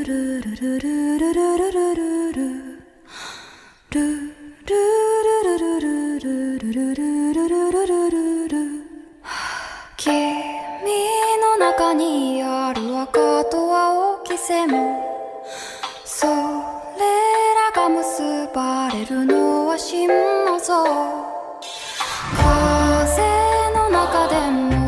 の中にある赤と青き線、それらが結ばれるのは心の像。風の中でも